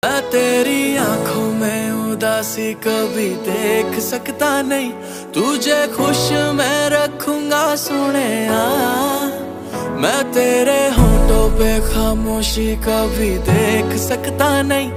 मैं तेरी आंखों में उदासी कभी देख सकता नहीं, तुझे खुश मैं रखूंगा सोनिया। मैं तेरे होठों पे खामोशी कभी देख सकता नहीं।